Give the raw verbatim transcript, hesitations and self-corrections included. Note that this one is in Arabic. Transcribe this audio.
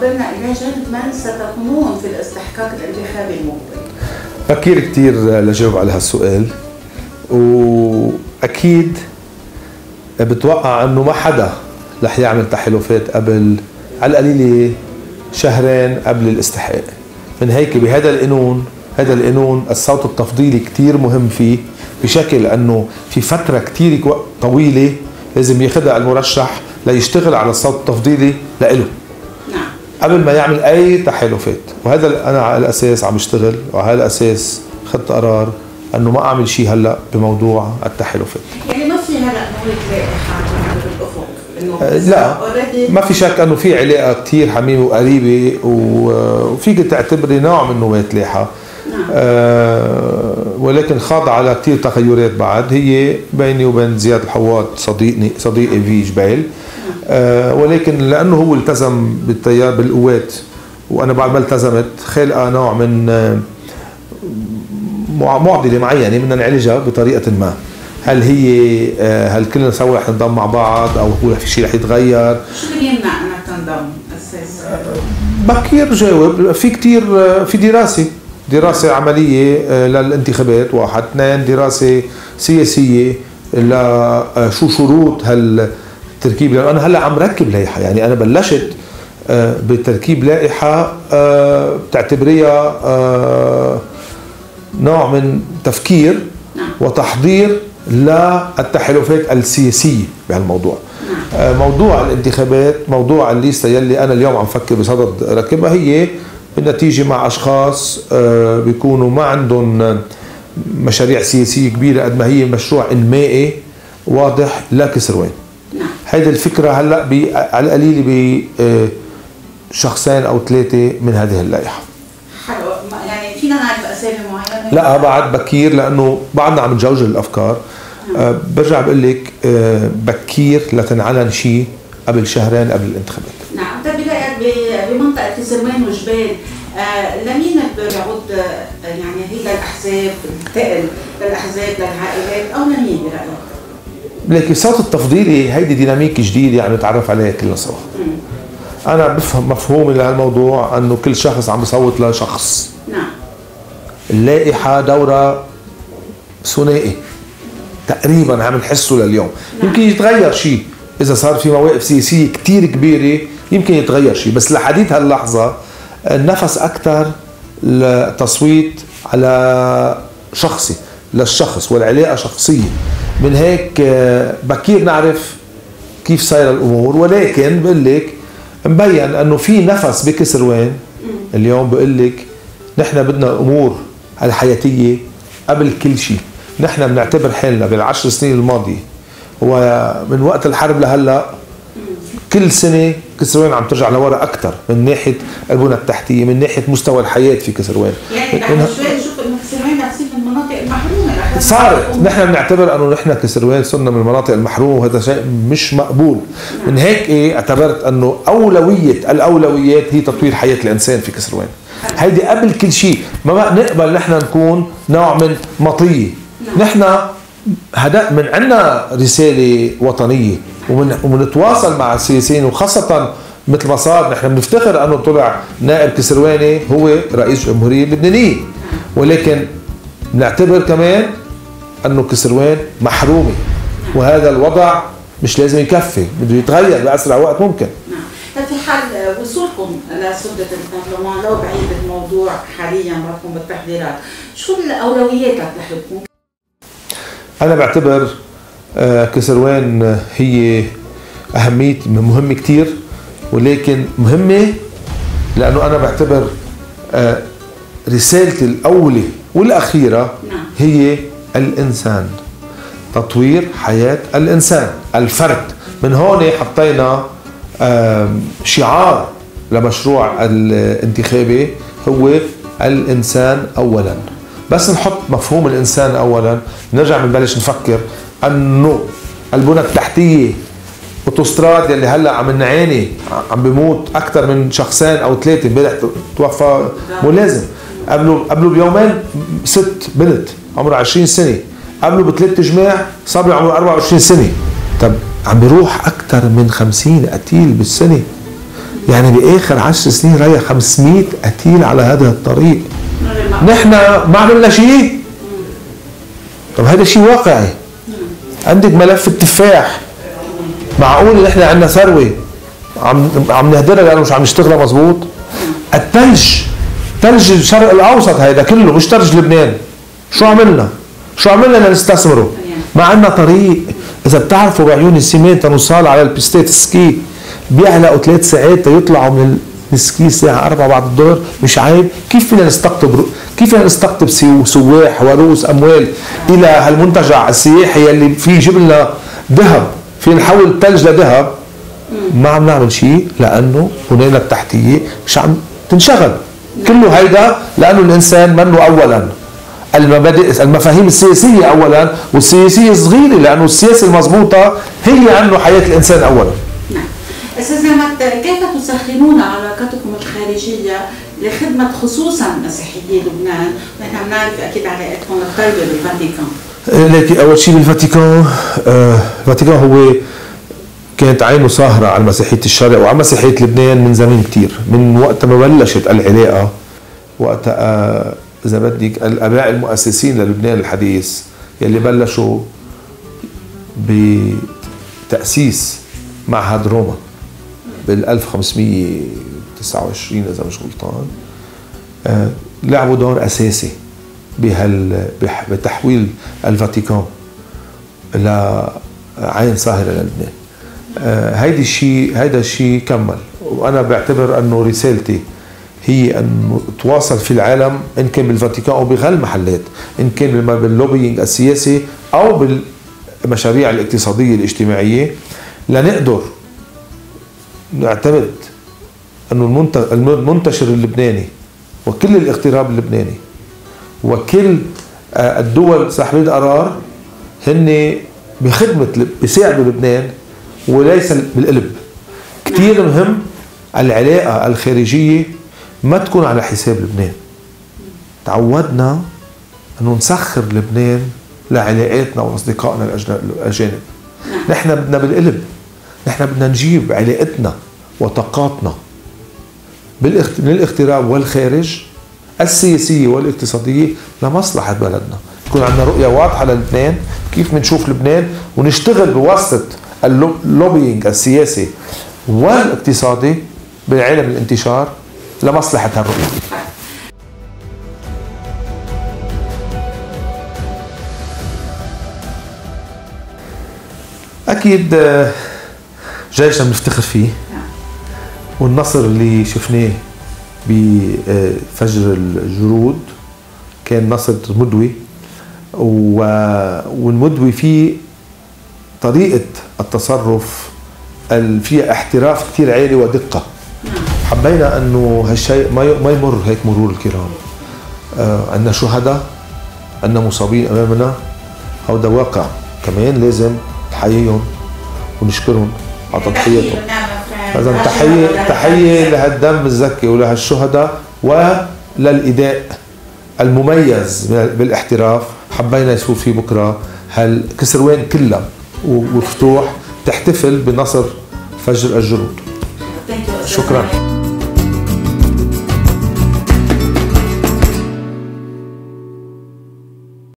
تخبرنا إلى جانب من ستكونون في الاستحقاق الانتخابي المقبل؟ بكير كتير لجاوب على هالسؤال، وأكيد بتوقع أنه ما حدا رح يعمل تحالفات قبل على القليلة شهرين قبل الاستحقاق. من هيك بهذا القانون هذا القانون الصوت التفضيلي كتير مهم فيه، بشكل أنه في فترة كتير طويلة لازم ياخدها المرشح ليشتغل على الصوت التفضيلي لإله قبل ما يعمل أي تحالفات. وهذا أنا على الأساس عم بشتغل، وعلى الأساس خدت قرار أنه ما أعمل شيء هلأ بموضوع التحالفات. يعني ما في هلأ نوع لائحة بالأفق؟ لا، ما في شك أنه في علاقة كتير حميمة وقريبة، وفيك تعتبري نوع من نواة لائحة. نعم. آه ولكن خاضعة على كتير تغيرات بعد، هي بيني وبين زياد الحواد صديقني صديقي في جبال. آه ولكن لأنه هو التزم بالتيار بالقوات وأنا بعد ما التزمت، خلقها نوع من آه معضلة معينة بدنا نعالجها بطريقة ما. هل هي آه هل كلنا سوا رح ننضم مع بعض، أو هو في شيء رح يتغير؟ شو اللي يمنع أنك تنضم أساسا؟ آه بكير جاوب. في كتير آه في دراسة دراسة عملية للانتخابات، واحد اثنين دراسة سياسية لشو شروط هالتركيب. لأنه أنا هلا عم ركب لائحة، يعني أنا بلشت بتركيب لائحة بتعتبريها نوع من تفكير وتحضير للتحالفات السياسية بهالموضوع. موضوع الانتخابات، موضوع الليستة يلي أنا اليوم عم فكر بصدد ركبها، هي بالنتيجة مع أشخاص بيكونوا ما عندهم مشاريع سياسية كبيرة قد ما هي مشروع إنمائي واضح لكسروان. هيدي الفكرة هلأ على القليل بشخصين أو ثلاثة من هذه اللائحة. حلو، يعني فينا نعرف أسامي معينة؟ لا، بعد بكير، لأنه بعدنا عم نجوجل الأفكار. أه برجع بقول لك أه بكير لتنعلن شيء قبل شهرين قبل الانتخابات. نعم. طيب برأيك بمنطقة كسروان وجبال آه لمين بيعود آه يعني هي للأحزاب الثقل، للأحزاب للعائلات، أو لمين برأيك؟ لكن الصوت التفضيلي هيدي ديناميك جديد يعني نتعرف عليها كلنا سوا. أنا بفهم مفهومي لهالموضوع أنه كل شخص عم بصوت لشخص. نعم. اللائحة دورة ثنائي تقريبا عم نحسه لليوم. نعم. يمكن يتغير شيء إذا صار في مواقف سياسية كتير كبيرة، يمكن يتغير شيء، بس لحديث هاللحظة النفس أكثر لتصويت على شخصي للشخص والعلاقة شخصية. من هيك بكير نعرف كيف صايرة الأمور، ولكن بقول لك مبين أنه في نفس بكسروان اليوم. بقول لك نحن بدنا الأمور الحياتية قبل كل شيء. نحن بنعتبر حالنا بالعشر سنين الماضية ومن وقت الحرب لهلا كل سنة كسروان عم ترجع لورا أكثر من ناحية البنى التحتية، من ناحية مستوى الحياة في كسروان. يعني نحن شوي نشوف إنه كسروان رح تصير من المناطق المحرومة. صارت نحن بنعتبر إنه نحن كسروان صرنا من المناطق المحرومة، وهذا شيء مش مقبول. من هيك إيه اعتبرت إنه أولوية الأولويات هي تطوير حياة الإنسان في كسروان. هيدي قبل كل شيء. ما نقبل نحن نكون نوع من مطية. نحن هذا من عندنا رسالة وطنية، ومن ومنتواصل مع السياسيين، وخاصة مثل ما صار نحن بنفتخر انه طلع نائب كسرواني هو رئيس الجمهورية اللبنانية، ولكن بنعتبر كمان انه كسروان محرومة، وهذا الوضع مش لازم يكفي، بده يتغير بأسرع وقت ممكن. طيب في حال وصولكم لسدة البرلمان، لو بعيد الموضوع حاليا معكم بالتحضيرات، شو الأولويات لحلكم؟ أنا بعتبر كسروان هي أهمية مهمة كتير، ولكن مهمة لأنه أنا بعتبر رسالتي الأولى والأخيرة هي الإنسان، تطوير حياة الإنسان الفرد. من هون حطينا شعار لمشروع الانتخابي هو الإنسان أولاً. بس نحط مفهوم الإنسان أولاً، نرجع بنبلش نفكر أنه البنى التحتية أوتوستراد يلي هلا عم نعاني عم بيموت أكثر من شخصين أو ثلاثة. امبارح توفى ملازم، قبله قبله بيومين ست بنت عمرها عشرين سنة، قبله بثلاث جماع صبي عمره أربعة وعشرين سنة. طب عم بيروح أكثر من خمسين قتيل بالسنة. يعني باخر عشر سنين رايح خمسمية قتيل على هذا الطريق. نحن ما عملنا شيء. طب هذا شيء واقعي. عندك ملف التفاح، معقول نحن عندنا ثروه عم عم نهدرها لانه مش عم نشتغلها مزبوط؟ الثلج، ثلج الشرق الاوسط هيدا كله مش ثلج لبنان. شو عملنا؟ شو عملنا لنستثمره؟ ما عندنا طريق. اذا بتعرفوا بعيون السيمين تنوصال على البيستات السكي بيعلقوا ثلاث ساعات تيطلعوا من السكي الساعه أربعة بعد الظهر، مش عيب؟ كيف فينا نستقطب كيف فينا نستقطب سواح ورؤوس اموال الى هالمنتجع السياحي اللي فيه يجيب لنا ذهب، فينا نحول الثلج لذهب؟ ما عم نعمل شيء لانه بنينا التحتيه مش عم تنشغل. كله هيدا لانه الانسان منه اولا. المبادئ المفاهيم السياسيه اولا، والسياسيه صغيره لانه السياسه المضبوطه هي عنه حياه الانسان اولا. نعم. استاذ نيمات، كيف تسخرون علاقتكم الخارجيه لخدمه خصوصا مسيحيي لبنان؟ نحن عم نعرف اكيد علاقتكم الطيبه بالفاتيكان. لكن اول شيء بالفاتيكان، آه الفاتيكان هو كانت عينه ساهره على مسيحيه الشرق وعلى مسيحيه لبنان من زمان كثير، من وقت ما بلشت العلاقه، وقت آه اذا بدك الاباء المؤسسين للبنان الحديث يلي بلشوا بتاسيس معهد روما بال ألف وخمسمية وتسعة وعشرين اذا مش غلطان، آه لعبوا دور اساسي بهال بتحويل الفاتيكان لعين ساهره للبنان. آه هيدي الشيء هيدا الشيء كمل، وانا بعتبر انه رسالتي هي أن تواصل في العالم إن كان بالفاتيكان أو بغير المحلات، إن كان باللوبينج السياسي أو بالمشاريع الاقتصادية الاجتماعية، لنقدر نعتمد أنه المنتشر اللبناني وكل الاغتراب اللبناني وكل الدول صاحبي القرار هن بخدمة بيساعدوا لبنان وليس بالقلب. كتير مهم العلاقة الخارجية ما تكون على حساب لبنان. تعودنا انه نسخر لبنان لعلاقاتنا واصدقائنا الاجانب. نحن بدنا بالقلب، نحن بدنا نجيب علاقتنا وطاقاتنا من الاغتراب والخارج السياسيه والاقتصاديه لمصلحه بلدنا. يكون عندنا رؤيه واضحه للبنان، كيف بنشوف لبنان، ونشتغل بواسطه اللوبينج السياسي والاقتصادي بالعالم الانتشار لمصلحة هالرؤية. أكيد جيشنا بنفتخر فيه، والنصر اللي شفناه بفجر الجرود كان نصر مدوي، والمدوي فيه طريقة التصرف فيها احتراف كتير عالي ودقة. حبينا انه هالشيء ما يمر هيك مرور الكرام. آه عندنا شهداء، عندنا مصابين امامنا، هذا واقع كمان لازم نحييهم ونشكرهم على تضحيتهم. لازم تحيه تحيه لهالدم الزكي ولهالشهداء وللاداء المميز بالاحتراف. حبينا يصير في بكره هالكسروان كلها وفتوح تحتفل بنصر فجر الجرود. شكرا.